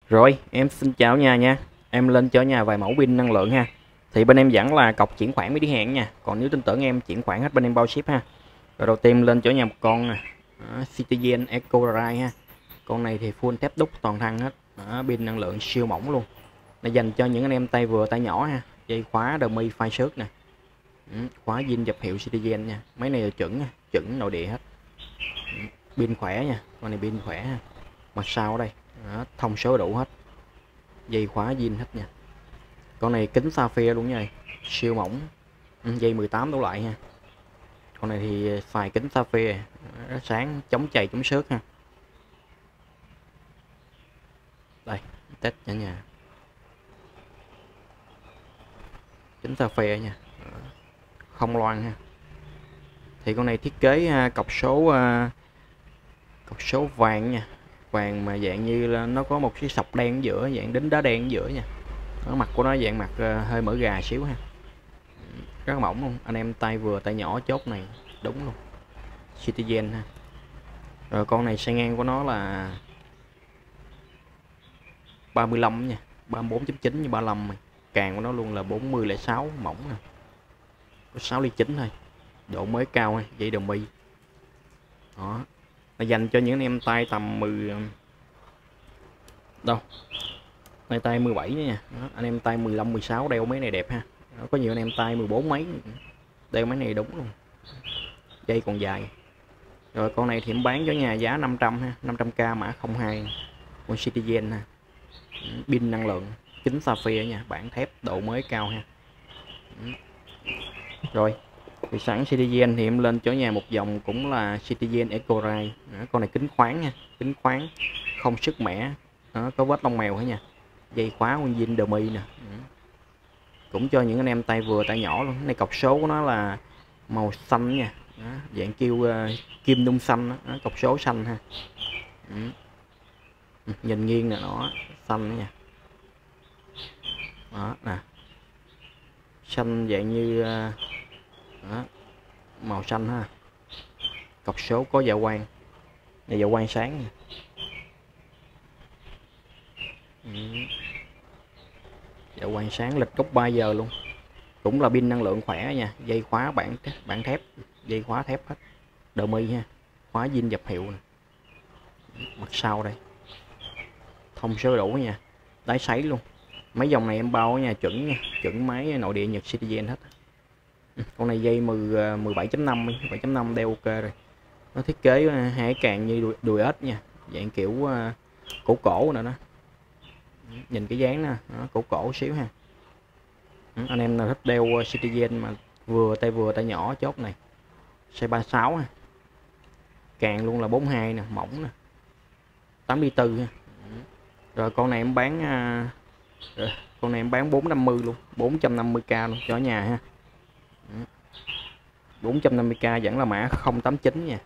Rồi, em xin chào nhà nha. Em lên cho nhà vài mẫu pin năng lượng ha. Thì bên em dẫn là cọc chuyển khoản mới đi hẹn nha. Còn nếu tin tưởng em chuyển khoản hết bên em bao ship ha. Rồi đầu tiên lên cho nhà một con nè. Citizen EcoRide ha. Con này thì full thép đúc toàn thân hết. Pin năng lượng siêu mỏng luôn. Nó dành cho những anh em tay vừa tay nhỏ ha. Dây khóa dummy phai xước nè. Khóa zin dập hiệu Citizen nha. Máy này là chuẩn nội địa hết. Pin khỏe nha. Con này pin khỏe ha. Mặt sau ở đây. Thông số đủ hết, dây khóa zin hết nha. Con này kính sapphire luôn nha, siêu mỏng, dây 18 đổ lại ha. Con này thì xài kính sapphire rất sáng, chống chày chống xước ha. Đây test cả nhà, kính sapphire nha, không loang ha. Thì con này thiết kế cọc số vàng nha, vàng mà dạng như là nó có một cái sọc đen ở giữa, dạng đính đá đen ở giữa nha. Mặt của nó dạng mặt hơi mỡ gà xíu ha, rất mỏng luôn. Anh em tay vừa tay nhỏ chốt này đúng luôn, Citizen ha. Rồi con này xe ngang của nó là 35 nha, 34.9 như 35 này. Càng của nó luôn là 4006 mỏng nè, có 6 ly 9 thôi, độ mới cao ha, dây đồng mi đó. Là dành cho những anh em tay tầm 10 đâu tay 17 nha đó. Anh em tay 15 16 đeo mấy này đẹp ha đó. Có nhiều anh em tay 14 mấy đeo mấy này đúng luôn, dây còn dài. Rồi con này thì em bán cho nhà giá 500 ha, 500k mã 02, con Citizen ha. Pin năng lượng, kính sapphire nha, bản thép độ mới cao ha. Rồi thì sẵn Citizen thì em lên cho nhà một dòng cũng là Citizen EcoRide. Con này kính khoáng nha, kính khoáng không sức mẻ đó, có vết lông mèo hết nha, dây khóa nguyên zin dummy nè. Cũng cho những anh em tay vừa tay nhỏ luôn. Này cọc số của nó là màu xanh nha đó, dạng kêu kim nung xanh đó, cọc số xanh ha. Nhìn nghiêng nè, nó xanh nha đó nè, xanh dạng như đó, màu xanh ha. Cọc số có dạ quang, này dạ quang sáng nha. Dạ quang sáng, lịch gốc 3 giờ luôn. Cũng là pin năng lượng khỏe nha, dây khóa bản thép, dây khóa thép hết, dummy ha, khóa zin dập hiệu nè. Mặt sau đây thông số đủ nha, đáy sấy luôn. Mấy dòng này em bao nha, chuẩn nha, chuẩn máy nội địa Nhật Citizen hết. Con này dây 17.5 17.5 đeo ok rồi. Nó thiết kế hai càng như đùi ếch nha, dạng kiểu cổ nữa đó. Nhìn cái dáng nè, cổ xíu ha. Anh em nào thích đeo Citizen mà vừa tay nhỏ chốt này, size 36 ha. Càng luôn là 42 nè, mỏng nè, 84 ha. Rồi con này em bán con này em bán 450 luôn, 450k luôn cho nhà ha. 450k vẫn là mã 089 nha,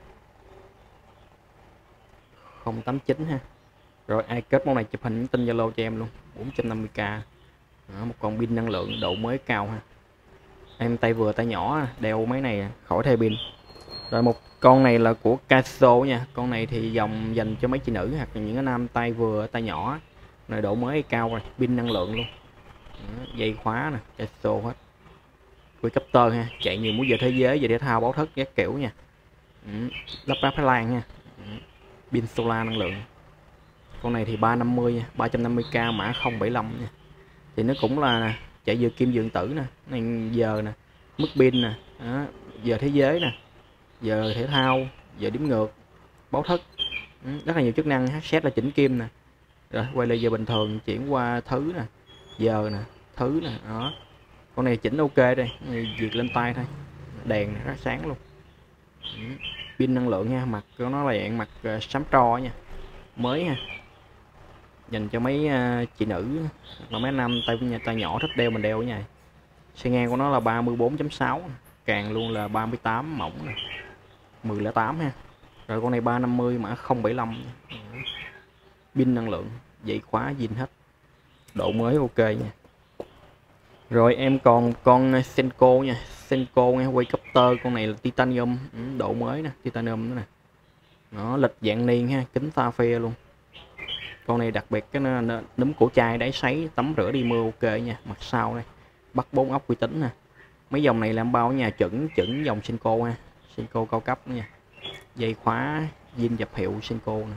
089 ha. Rồi ai kết món này chụp hình tin Zalo cho em luôn, 450k đó, một con pin năng lượng độ mới cao ha. Em tay vừa tay nhỏ đeo mấy này khỏi thay pin. Rồi một con này là của Casio nha, con này thì dòng dành cho mấy chị nữ hoặc là những cái nam tay vừa tay nhỏ này, độ mới cao rồi, pin năng lượng luôn đó, dây khóa nè, Casio hết, captor ha, chạy nhiều múa giờ thế giới, giờ thể thao báo thức các kiểu nha. Lắp ráp Thái Lan ha. Pin solar năng lượng. Con này thì 350 nha, 350k mã 075 nha. Thì nó cũng là chạy giờ kim dường tử nè, này giờ nè, mức pin nè đó, giờ thế giới nè, giờ thể thao, giờ đếm ngược, báo thức, rất là nhiều chức năng. Set là chỉnh kim nè, rồi quay lại giờ bình thường chuyển qua thứ nè, giờ nè, thứ nè đó. Con này chỉnh ok đây, việc lên tay thôi, đèn rất sáng luôn. Pin năng lượng nha, mặt của nó là dạng mặt xám tro nha, mới ha, dành cho mấy chị nữ và mấy nam tay nhỏ thích đeo mình đeo ở nhà. Xe ngang của nó là 34.6, càng luôn là 38 mỏng nè, 1008 ha. Rồi con này 350 mã 075, pin năng lượng, dây khóa zin hết, độ mới ok nha. Rồi em còn con Senko nha, Senko nha, quay captor. Con này là titanium, độ mới nè, titanium nữa nè, nó lịch dạng niên ha, kính sapphire luôn, Con này đặc biệt cái núm cổ chai đáy sấy, tắm rửa đi mưa ok nha. Mặt sau đây bắt 4 ốc uy tín nè. Mấy dòng này làm bao ở nhà chuẩn dòng Senko ha, Senko cao cấp nha. Dây khóa zin dập hiệu Senko nè.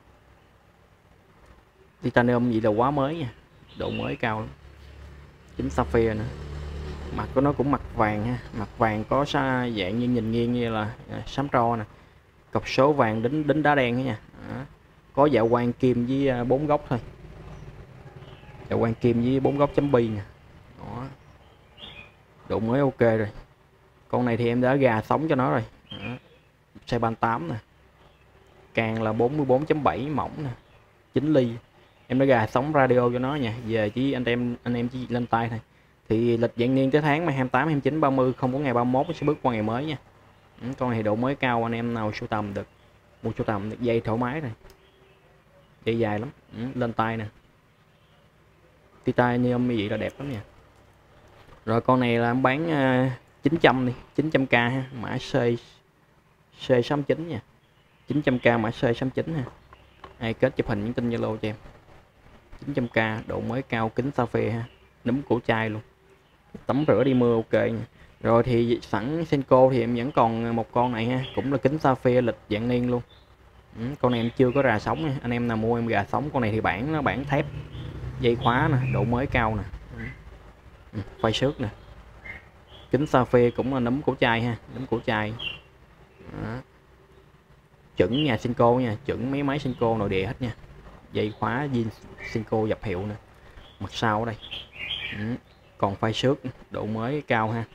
Titanium gì là quá mới nha, độ mới cao lắm. Chính sapphire nữa. Mặt của nó cũng mặt vàng ha, mặt vàng có dạng như nhìn nghiêng như là sám tro nè. Cọc số vàng đính đá đen nha. Có dạ quang kim với 4 góc thôi. Dạ quang kim với 4 góc chấm bi nè. Đó. Độ mới ok rồi. Con này thì em đã gà sống cho nó rồi. Size 38 nè. Càng là 44.7 mỏng nè. 9 ly. Em đã gà sống radio cho nó nha. Về chỉ anh em chỉ lên tay thôi. Thì lịch dạng niên tới tháng mà 28, 29, 30 không có ngày 31 sẽ bước qua ngày mới nha. Con này độ mới cao, anh em nào sưu tầm được. Mua sưu tầm được dây thoải mái rồi. Dây dài lắm. Lên tay nè. Titanium như vậy là đẹp lắm nha. Rồi con này là em bán 900 đi, 900k ha, mã C69 nha. 900k mã C69 ha. Ai kết chụp hình những tin Zalo cho em. 900k độ mới cao, kính sapphire ha, núm cổ chai luôn. Tắm rửa đi mưa ok nha. Rồi thì sẵn Senko thì em vẫn còn một con này ha, cũng là kính sapphire lịch dạng niên luôn. Con này em chưa có rà sóng nha. Anh em nào mua em gà sóng. Con này thì bản thép, dây khóa nè, độ mới cao nè. Phai xước nè. Kính sapphire cũng là núm cổ chai ha, núm cổ chai. Đó. Chuẩn nhà Senko nha, chuẩn mấy máy Senko nội địa hết nha. Dây khóa zin Senko dập hiệu nè. Mặt sau ở đây. Còn phai xước, độ mới cao ha.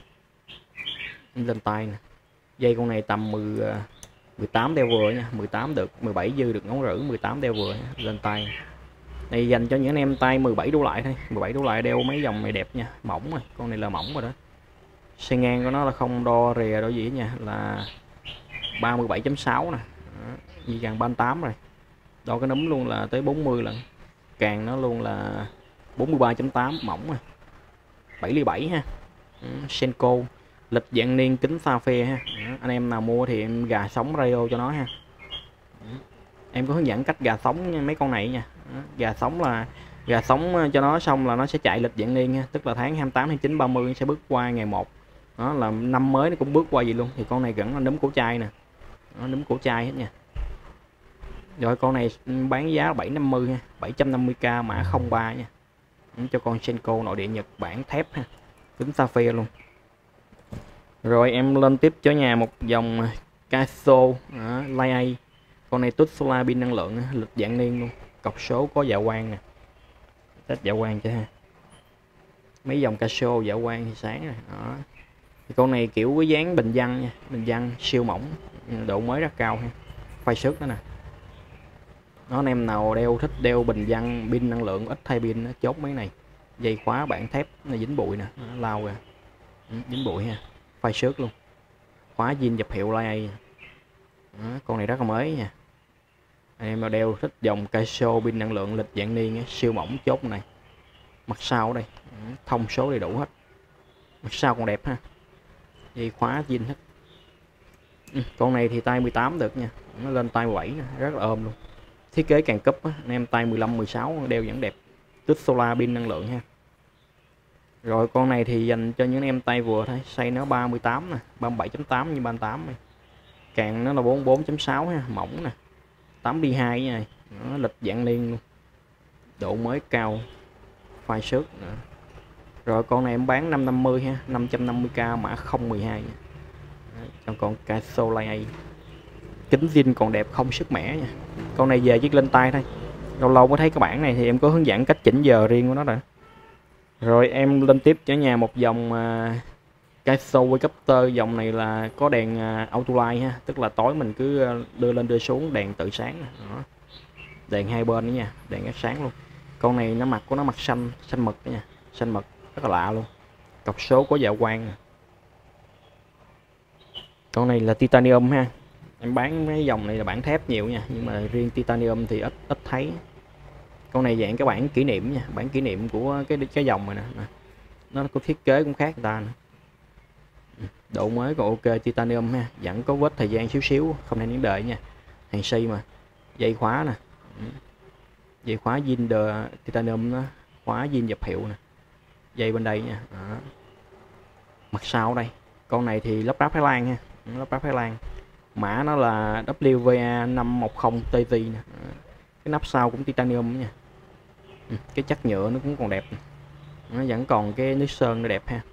Lên tay nè. Dây con này tầm 18 đeo vừa nha, 18 được, 17 dư được ngón rữ, 18 đeo vừa lên tay. Đây dành cho những anh em tay 17 đổ lại thôi, 17 đổ lại đeo mấy dòng này đẹp nha, mỏng rồi, con này là mỏng rồi đó. Xe ngang của nó là không đo rìa đo gì nha, là 37.6 nè. Gì gần 38 rồi. Đo cái núm luôn là tới 40 lần. Càng nó luôn là 43.8, mỏng rồi. 7 ly 7 ha. Senko lịch dạng niên kính sapphire ha. Anh em nào mua thì em gà sống radio cho nó ha. Em có hướng dẫn cách gà sống mấy con này nha. Gà sống cho nó xong là nó sẽ chạy lịch dạng niên ha, tức là tháng 28, 29, 30 sẽ bước qua ngày 1. Đó là năm mới nó cũng bước qua gì luôn. Thì con này vẫn là núm cổ chai nè. Nó núm cổ chai hết nha. Rồi con này bán giá 750 ha, 750k mã 03 nha. Cho con Senko nội địa Nhật bản thép ha. Kính sapphire luôn. Rồi em lên tiếp cho nhà một dòng Casio Light A. Con này tút solar pin năng lượng, lịch dạng niên luôn. Cọc số có dạ quang nè. Test dạ quang cho ha. Mấy dòng Casio dạ quang thì sáng rồi. Đó. Thì con này kiểu cái dáng bình dân nha, bình dân siêu mỏng, độ mới rất cao ha. Phai xước đó nè. Nó anh em nào thích đeo bình dân pin năng lượng ít thay pin chốt mấy này. Dây khóa bản thép này dính bụi nè, lao ra. Dính bụi ha. Phai xước luôn. Khóa zin dập hiệu Light A. Con này rất là mới nha. Anh em mà đeo thích dòng Casio pin năng lượng lịch dạng niên siêu mỏng chốt này. Mặt sau ở đây thông số đầy đủ hết. Mặt sau còn đẹp ha. Dây khóa zin hết. Con này thì tay 18 được nha, nó lên tay 17 nè, rất là ôm luôn. Thiết kế càng cấp á, anh em tay 15, 16 đeo vẫn đẹp. Tích solar pin năng lượng ha. Rồi con này thì dành cho những em tay vừa thôi, size nó 38 nè, 37.8 như 38 này. Càng nó là 44.6 ha, mỏng nè. 8D2 nha, nó lịch dạng niên luôn. Độ mới cao. Phai xước nữa. Rồi con này em bán 550 ha, 550k mã 012 nha. Trong con Casio Light A. Kính zin còn đẹp không sức mẻ nha. Con này về chiếc lên tay thôi. Lâu lâu mới thấy cái bản này thì em có hướng dẫn cách chỉnh giờ riêng của nó rồi. Rồi em lên tiếp cho nhà một dòng Casio Waycopter. Dòng này là có đèn auto light ha, tức là tối mình cứ đưa lên đưa xuống đèn tự sáng. Đó. Đèn hai bên nữa nha, đèn rất sáng luôn. Con này nó mặt của nó mặt xanh mực đó nha, xanh mực rất là lạ luôn. Cọc số có dạ quang nè. Con này là titanium ha. Em bán mấy dòng này là bản thép nhiều nha, nhưng mà riêng titanium thì ít thấy. Con này dạng cái bản kỷ niệm nha, bản kỷ niệm của cái dòng này nè. Nó có thiết kế cũng khác người ta nữa. Độ mới còn ok, titanium ha, vẫn có vết thời gian xíu, không nên vấn đề nha. Hàng xi mà. Dây khóa nè. Dây khóa zin titanium, nó khóa zin dập hiệu nè. Dây bên đây nha. Đó. Mặt sau đây, con này thì lắp ráp Thái Lan ha, lắp ráp Thái Lan, mã nó là WVA510TT nè. Cái nắp sau cũng titanium nha. Cái chất nhựa nó cũng còn đẹp, nó vẫn còn cái nước sơn nó đẹp ha.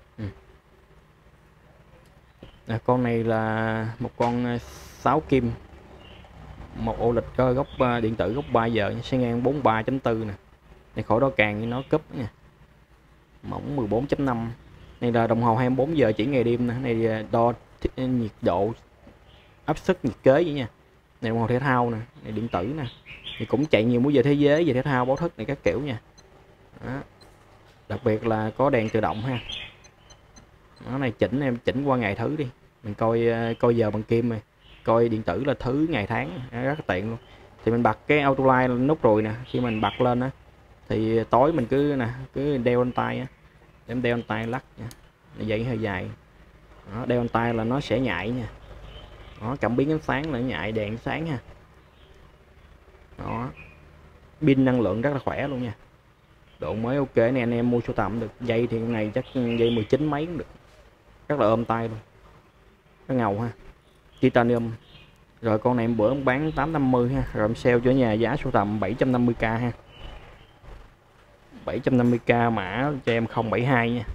Con này là một con 6 kim, một ô lịch góc điện tử góc 3 giờ, sẽ ngang 43.4 nè. Này khỏi đó càng như nó cúp nha, mỏng 14.5. Này là đồng hồ 24 giờ chỉ ngày đêm nè. Này đo nhiệt độ, áp suất, nhiệt kế vậy nha. Này đồng hồ thể thao nè, này điện tử nè, thì cũng chạy nhiều múi giờ thế giới, giờ thể thao, báo thức này các kiểu nha. Đó. Đặc biệt là có đèn tự động ha. Nó này chỉnh, em chỉnh qua ngày thứ đi, mình coi giờ bằng kim này, coi điện tử là thứ ngày tháng, rất tiện luôn. Thì mình bật cái auto light nút rồi nè, khi mình bật lên á thì tối mình cứ đeo lên tay á, em đeo lên tay lắc nha. Dây hơi dài. Đó, đeo lên tay là nó sẽ nhạy nha. Đó, cảm biến ánh sáng là nhạy, đèn sáng ha. Đó, pin năng lượng rất là khỏe luôn nha, độ mới ok này, anh em mua sưu tầm được. Dây thì cái này chắc dây 19 mấy cũng được, rất là ôm tay luôn, nó ngầu ha, titanium. Rồi con này em bữa bán 850 ha, rồi em sale cho nhà giá sưu tầm 750k ha, 750k mã cho em 072 nha,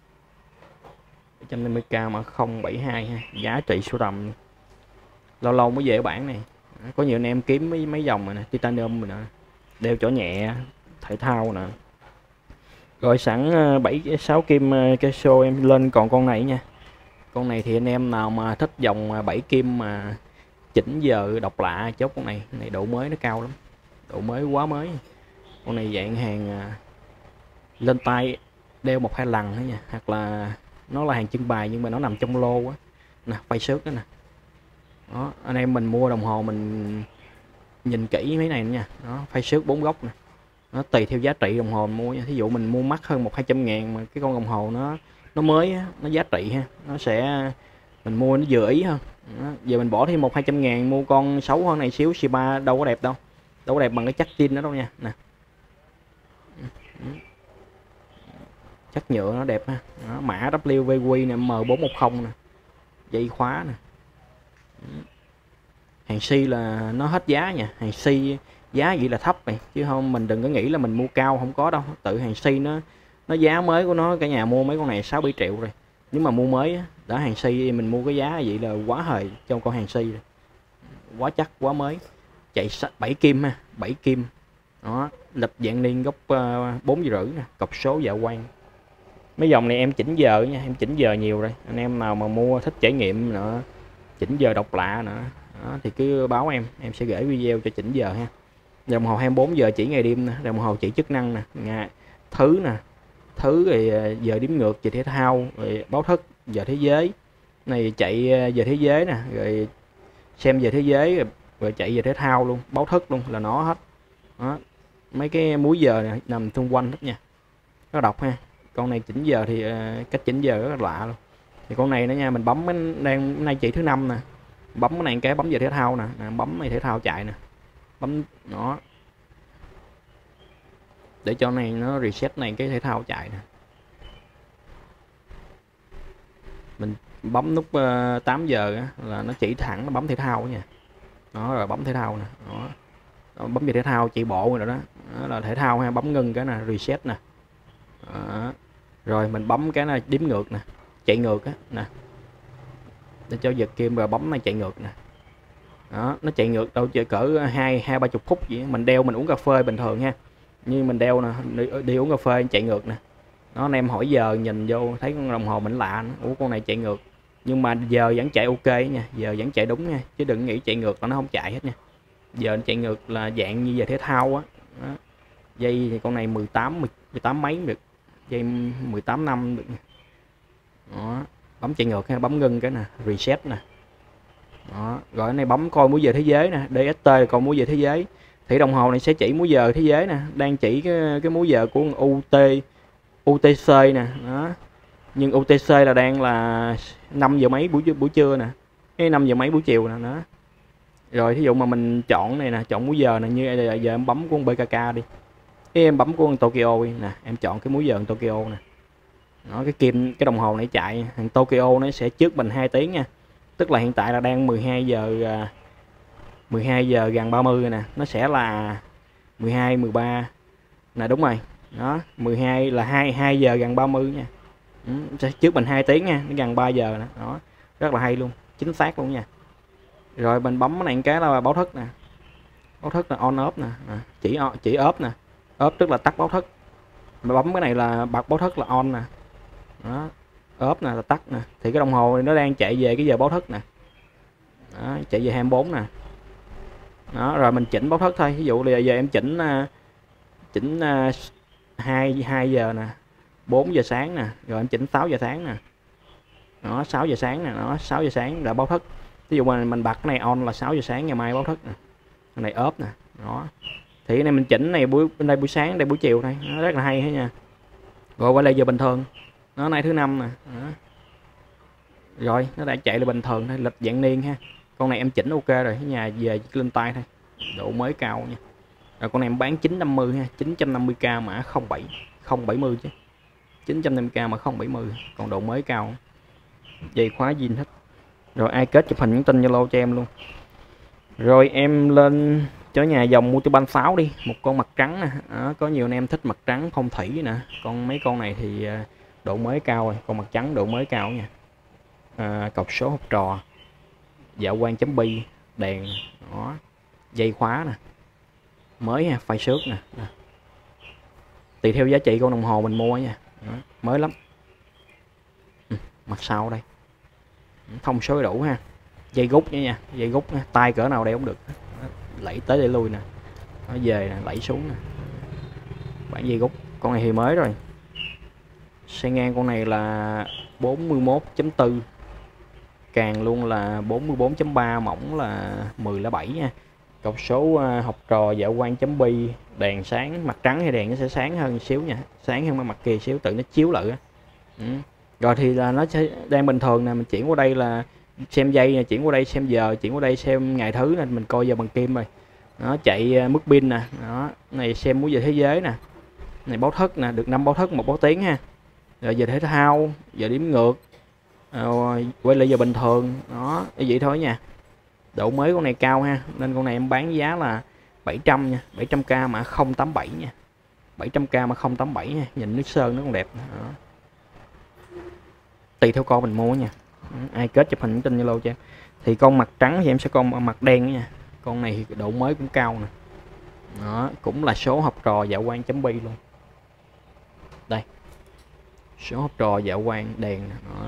750k mã 072 ha, giá trị sưu tầm. Lâu lâu mới về bản này, có nhiều anh em kiếm mấy dòng này nè, titanium nè, đeo chỗ nhẹ, thể thao nè. Rồi sẵn 6 kim cái show em lên còn con này nha. Con này thì anh em nào mà thích dòng 7 kim mà chỉnh giờ độc lạ chốt con này độ mới nó cao lắm, độ mới quá mới. Con này dạng hàng lên tay đeo 1-2 lần thôi nha, hoặc là nó là hàng trưng bày nhưng mà nó nằm trong lô á nè, phay xước đó nè. Đó, anh em mình mua đồng hồ mình nhìn kỹ mấy này nữa nha. Đó, phay xước 4 góc nè, nó tùy theo giá trị đồng hồ mình mua nha. Thí dụ mình mua mắc hơn 100-200 ngàn mà cái con đồng hồ nó mới á, nó giá trị ha, nó sẽ mình mua nó vừa ý hơn. Đó, giờ mình bỏ thêm 100-200 ngàn mua con xấu hơn này xíu, Shiba đâu có đẹp đâu, đâu có đẹp bằng cái chất tin đó đâu nha. Nè, chất nhựa nó đẹp ha. Đó, mã WVQ nè, M410 nè, dây khóa nè. Hàng si là nó hết giá nha, hàng si giá vậy là thấp này, chứ không mình đừng có nghĩ là mình mua cao, không có đâu. Tự hàng si nó giá mới của nó cả nhà mua mấy con này 6-7 triệu rồi, nếu mà mua mới đã hàng si mình mua cái giá vậy là quá hời trong con hàng si rồi, quá chắc quá mới. Chạy 7 kim ha, 7 kim. Đó, lịch dạng niên gốc 4 giờ rưỡi nè, cọc số dạ quang. Mấy dòng này em chỉnh giờ nha, em chỉnh giờ nhiều rồi, anh em nào mà mua thích trải nghiệm nữa, chỉnh giờ độc lạ nữa. Đó, thì cứ báo em sẽ gửi video cho chỉnh giờ ha. Đồng hồ 24 giờ chỉ ngày đêm nè, đồng hồ chỉ chức năng nè, thứ nè, thứ rồi giờ đếm ngược, giờ thể thao, rồi báo thức, giờ thế giới này, chạy giờ thế giới nè, rồi xem giờ thế giới, rồi chạy giờ thể thao luôn, báo thức luôn là nó hết. Đó, mấy cái múi giờ này nằm xung quanh hết nha, nó độc ha. Con này chỉnh giờ thì cách chỉnh giờ rất là lạ luôn. Thì con này nữa nha, mình bấm đang nay chỉ thứ 5 nè, bấm cái này cái bấm giờ thể thao nè, bấm này thể thao chạy nè, bấm nó để cho này nó reset này cái thể thao chạy nè. Mình bấm nút 8 giờ á, là nó chỉ thẳng nó bấm thể thao nha. Đó, rồi bấm thể thao nè. Đó, bấm về thể thao chạy bộ rồi đó. Đó là thể thao ha, bấm ngưng cái nè, reset nè. Đó. Rồi mình bấm cái này đếm ngược nè, chạy ngược á nè, để cho giật kim, rồi bấm này chạy ngược nè. Đó, nó chạy ngược đâu chơi cỡ 20-30 phút vậy. Mình đeo mình uống cà phê bình thường ha, như mình đeo nè, đi uống cà phê chạy ngược nè. Đó, anh em hỏi giờ nhìn vô thấy con đồng hồ mình lạ, ủa con này chạy ngược, nhưng mà giờ vẫn chạy ok nha, giờ vẫn chạy đúng nha, chứ đừng nghĩ chạy ngược là nó không chạy hết nha. Giờ nó chạy ngược là dạng như giờ thể thao á. Dây thì con này 18 mấy được, dây 18 năm được. Đó, bấm chạy ngược ha, bấm ngưng cái nè, reset nè. Đó, rồi cái này bấm coi múi giờ thế giới nè, DST là coi múi giờ thế giới. Thì đồng hồ này sẽ chỉ múi giờ thế giới nè, đang chỉ cái múi giờ của UTC nè. Đó, nhưng UTC là đang là 5 giờ mấy buổi trưa nè, cái 5 giờ mấy buổi chiều nè. Đó, Rồi thí dụ mà mình chọn này nè, chọn múi giờ này, như giờ em bấm của con BKK đi, cái em bấm của con Tokyo đi nè, em chọn cái múi giờ Tokyo nè, nó cái kim cái đồng hồ này chạy thằng Tokyo nó sẽ trước mình 2 tiếng nha, tức là hiện tại là đang 12 giờ gần 30 nè, nó sẽ là 12 13 nè, đúng rồi đó, 12 là 2 giờ gần 30 nha. Sẽ trước mình 2 tiếng nha, nó gần 3 giờ nè, đó rất là hay luôn, chính xác luôn nha. Rồi mình bấm cái này cái là báo thức nè, báo thức là on off nè, chỉ off nè, off tức là tắt báo thức, mà bấm cái này là bật báo thức là on nè, đó off nè là tắt nè, thì cái đồng hồ nó đang chạy về cái giờ báo thức nè, đó, chạy về 24 nè. Đó, rồi mình chỉnh báo thức thôi, ví dụ là giờ em chỉnh 2 giờ nè, 4 giờ sáng nè, rồi em chỉnh 6 giờ sáng nè, đó 6 giờ sáng nè, đó 6 giờ sáng là báo thức. Ví dụ mà mình bật cái này on là 6 giờ sáng ngày mai báo thức nè, cái này off nè, đó thì cái này mình chỉnh này bên đây buổi sáng, đây buổi chiều này, nó rất là hay hết nha. Rồi qua đây giờ bình thường, nó nay thứ năm nè, đó. Rồi nó đã chạy là bình thường thôi, lịch dạng niên ha. Con này em chỉnh ok rồi, ở nhà về lên tay thôi, độ mới cao nha. Rồi con này em bán 950 ha, 950k mã 07 070 chứ, 950k mà 070, còn độ mới cao, dây khóa zin hết. Rồi ai kết chụp hình nhắn tin Zalo cho em luôn. Rồi em lên cho nhà dòng Multibank 6 đi, một con mặt trắng nè, có nhiều anh em thích mặt trắng phong thủy nè, mấy con này thì độ mới cao rồi, con mặt trắng độ mới cao nha. Cọc số học trò, dạo quan chấm bi, đèn đó, dây khóa nè, mới ha, phai xước nè, tùy theo giá trị con đồng hồ mình mua nha, đó, mới lắm. Mặt sau đây thông số đủ ha, dây gút nha, dây gút tay cỡ nào đeo cũng được, lẫy tới để lui nè, nó về nè, lẫy xuống nè, bản dây gút. Con này thì mới rồi, xe ngang con này là 41.4, càng luôn là 44.3, mỏng là 10/7 nha. Cọc số học trò, dạo quan chấm bi, đèn sáng, mặt trắng hay đèn nó sẽ sáng hơn xíu nha, sáng hơn mặt kia xíu, tự nó chiếu lại. Rồi thì là nó sẽ đang bình thường nè, mình chuyển qua đây là xem dây nè, chuyển qua đây xem giờ, chuyển qua đây xem ngày thứ, nên mình coi giờ bằng kim rồi. Nó chạy mức pin nè, đó này xem múi giờ thế giới nè, này báo thức nè, được 5 báo thức, 1 báo tiếng ha. Rồi giờ thể thao, giờ đếm ngược, quay lại giờ bình thường, đó vậy thôi nha. Độ mới con này cao ha, nên con này em bán giá là 700 nha, 700k mã 087 nha, 700k mà 087 nha, nhìn nước sơn nó còn đẹp đó. Tùy theo con mình mua nha. Ai kết chụp hình tin Zalo cho em. Thì con mặt trắng thì em sẽ con mặt đen nha, con này thì độ mới cũng cao nè, đó cũng là số học trò, dạo quan chấm bi luôn. Đây số học trò, dạo quan, đèn nè, đó.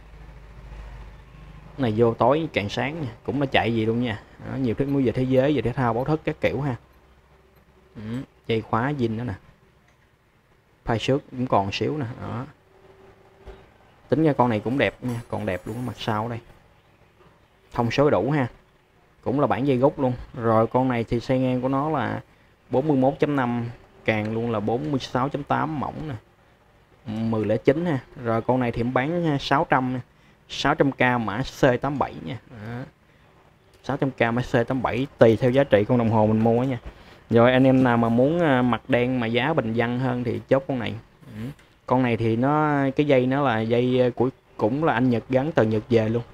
Này vô tối càng sáng nha, cũng nó chạy gì luôn nha, đó, nhiều thứ múi giờ thế giới, giờ thể thao, báo thức các kiểu ha. Dây khóa zin đó nè, phai xước cũng còn xíu nè, đó. Tính ra con này cũng đẹp nha, còn đẹp luôn. Mặt sau đây thông số đủ ha, cũng là bản dây gốc luôn. Rồi con này thì xe ngang của nó là 41.5, càng luôn là 46.8, mỏng nè, 1009 ha. Rồi con này thì em bán 600 nè, 600k mã C87 nha, đó. 600k mã C87, tùy theo giá trị con đồng hồ mình mua nha. Rồi anh em nào mà muốn mặt đen mà giá bình dân hơn thì chốt con này. Con này thì nó cái dây nó là dây của cũng là anh Nhật gắn từ Nhật về luôn.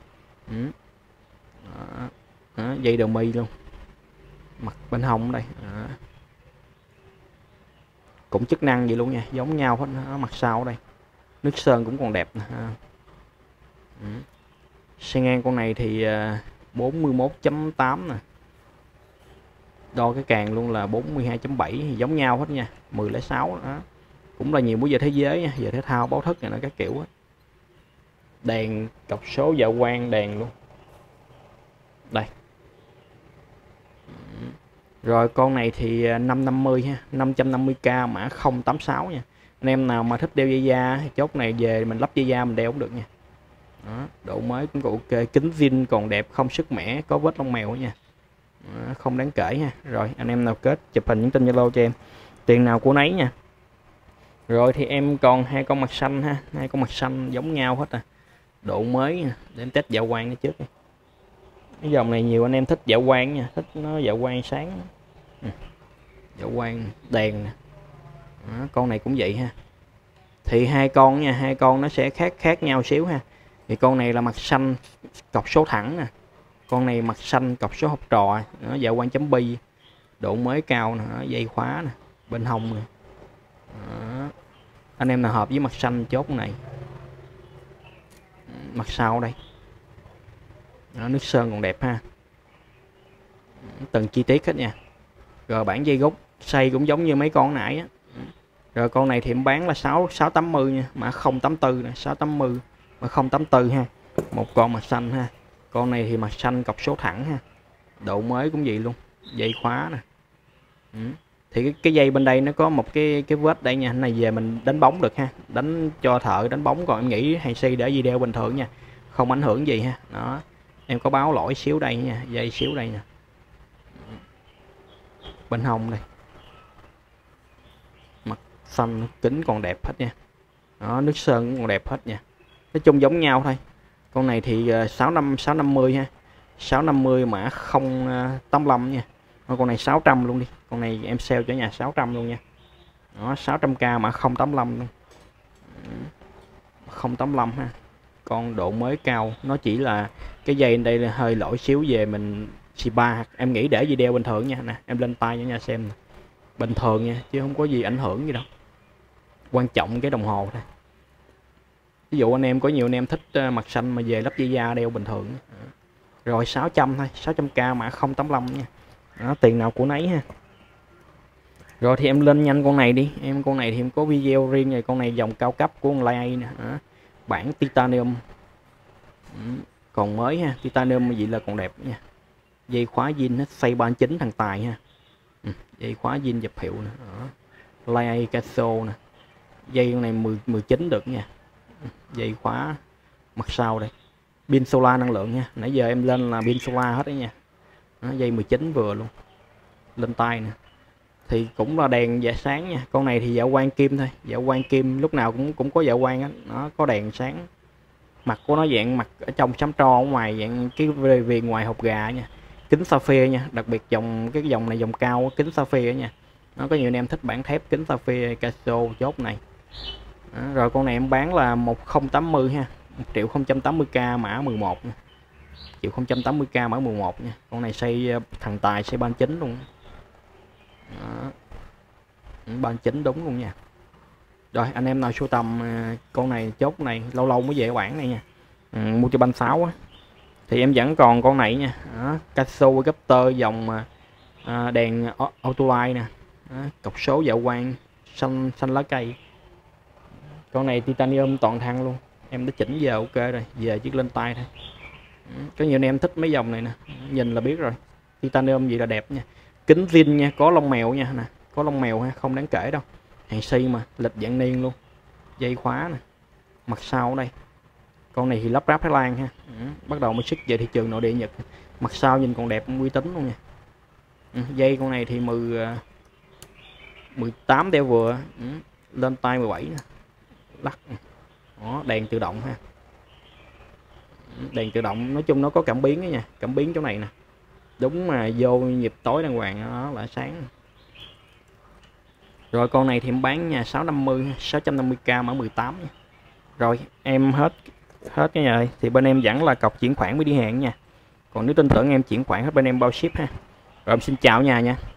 Đó, dây đầu mi luôn, mặt bên hông đây. Đó. Cũng chức năng gì luôn nha, giống nhau hết. Đó, mặt sau đây nước sơn cũng còn đẹp nè. Xe ngang con này thì 41.8 nè, đo cái càng luôn là 42.7, giống nhau hết nha, 1006 đó. Cũng là nhiều múi giờ thế giới nha, giờ thể thao, báo thức này nó các kiểu á. Đèn cọc số, dạo quan, đèn luôn đây. Rồi con này thì 550 ha, 550k mã 086 nha. Anh em nào mà thích đeo dây da thì chốt này về mình lắp dây da mình đeo cũng được nha. Đó, độ mới cũng còn ok, kính zin còn đẹp, không sứt mẻ, có vết lông mèo nha. Đó, không đáng kể ha. Rồi anh em nào kết chụp hình nhắn tin Zalo cho em, tiền nào của nấy nha. Rồi thì em còn 2 con mặt xanh ha, 2 con mặt xanh giống nhau hết à, độ mới nha. Để em test dạo quan nó trước đi. Cái dòng này nhiều anh em thích dạ quang nha, thích nó dạ quang sáng. Dạ quang đèn nè. Đó, con này cũng vậy ha. Thì hai con nha, hai con nó sẽ khác nhau xíu ha. Thì con này là mặt xanh cọc số thẳng nè, con này mặt xanh cọc số học trò. Nó dạ quang chấm bi, độ mới cao nè, dây khóa nè, bên hông nè. Đó. Anh em nào hợp với mặt xanh chốt này. Mặt sau đây. Đó, nước sơn còn đẹp ha, từng chi tiết hết nha. Rồi bản dây gốc xây cũng giống như mấy con nãy á. Rồi con này thì em bán là 680 nha, mã 084 nè, 680 mà 084 ha. Một con mặt xanh ha. Con này thì mặt xanh cọc số thẳng ha. Độ mới cũng vậy luôn, dây khóa nè. Thì cái dây bên đây nó có một cái vết đây nha, này về mình đánh bóng được ha, đánh cho thợ đánh bóng. Còn em nghĩ hay si để video bình thường nha, không ảnh hưởng gì ha. Đó, em có báo lỗi xíu đây nha, dây xíu đây nè, bên hông đây, mặt xanh kính còn đẹp hết nha. Đó, nước sơn cũng còn đẹp hết nha, nói chung giống nhau thôi. Con này thì 650 ha, 650 mã 085 nha. Con này 600 luôn đi, con này em sale cho nhà 600 luôn nha. Đó, 600k mã 085 luôn. 085 ha. Con độ mới cao, nó chỉ là cái dây đây là hơi lỗi xíu về mình xì ba. Em nghĩ để video bình thường nha nè, em lên tay cho nhà xem nè. Bình thường nha, chứ không có gì ảnh hưởng gì đâu. Quan trọng cái đồng hồ thôi. Ví dụ anh em có nhiều anh em thích mặt xanh mà về lắp dây da đeo bình thường. Rồi 600 thôi, 600k mã 085 nha. Đó, tiền nào của nấy ha. Rồi thì em lên nhanh con này đi. Con này thì em có video riêng rồi. Con này dòng cao cấp của con Lai nè. Đó, bản titanium. Còn mới ha, titanium gì là còn đẹp nha. Dây khóa zin hết, xây 39 thằng tài ha. Dây khóa zin dập hiệu nè. Lai Casio nè. Dây con này 19 được nha. Dây khóa mặt sau đây. Pin solar năng lượng nha. Nãy giờ em lên là pin solar hết đấy nha. Đó, dây 19 vừa luôn. Lên tay nè. Thì cũng là đèn dạ sáng nha. Con này thì dạ quang kim thôi. Dạ quang kim lúc nào cũng có dạ quang á. Nó có đèn sáng. Mặt của nó dạng mặt ở trong xám tro, ở ngoài dạng cái viền ngoài hộp gà nha. Kính sapphire nha. Đặc biệt cái dòng này dòng cao kính sapphire nha. Nó có nhiều anh em thích bản thép kính sapphire Casio chốt này. Đó, rồi con này em bán là 1080 ha. 1.080k mã 11 nha. 1.080k mã 11 nha. Con này xây thằng tài xây 39 luôn. Đó. 39 đúng luôn nha. Rồi anh em nào sưu tầm con này chốt này, lâu lâu mới về bản này nha. Mua cho banh 6 á. Thì em vẫn còn con này nha. Đó, Casio Captor dòng đèn Autolight nè. Đó, cọc số dạ quang xanh lá cây. Con này titanium toàn thân luôn. Em đã chỉnh giờ ok rồi, giờ chỉ lên tay thôi. Có nhiều anh em thích mấy dòng này nè, nhìn là biết rồi. Titanium gì là đẹp nha. Kính zin nha, có lông mèo nha nè, có lông mèo ha, không đáng kể đâu. Hàng si mà, lịch dạng niên luôn. Dây khóa nè. Mặt sau ở đây. Con này thì lắp ráp Thái Lan ha. Bắt đầu mới xuất về thị trường nội địa Nhật. Mặt sau nhìn còn đẹp, uy tín luôn nha. Dây con này thì 18 đeo vừa, lên tay 17 nè. Lắc. Đó, đèn tự động ha. Đèn tự động, nói chung nó có cảm biến đó nha, cảm biến chỗ này nè. Đúng mà vô nhịp tối đàng hoàng đó là sáng. Rồi con này thì em bán nha 650k mã 18 nha. Rồi em hết cái này thì bên em vẫn là cọc chuyển khoản mới đi hẹn nha. Còn nếu tin tưởng em chuyển khoản hết bên em bao ship ha. Rồi em xin chào nhà nha.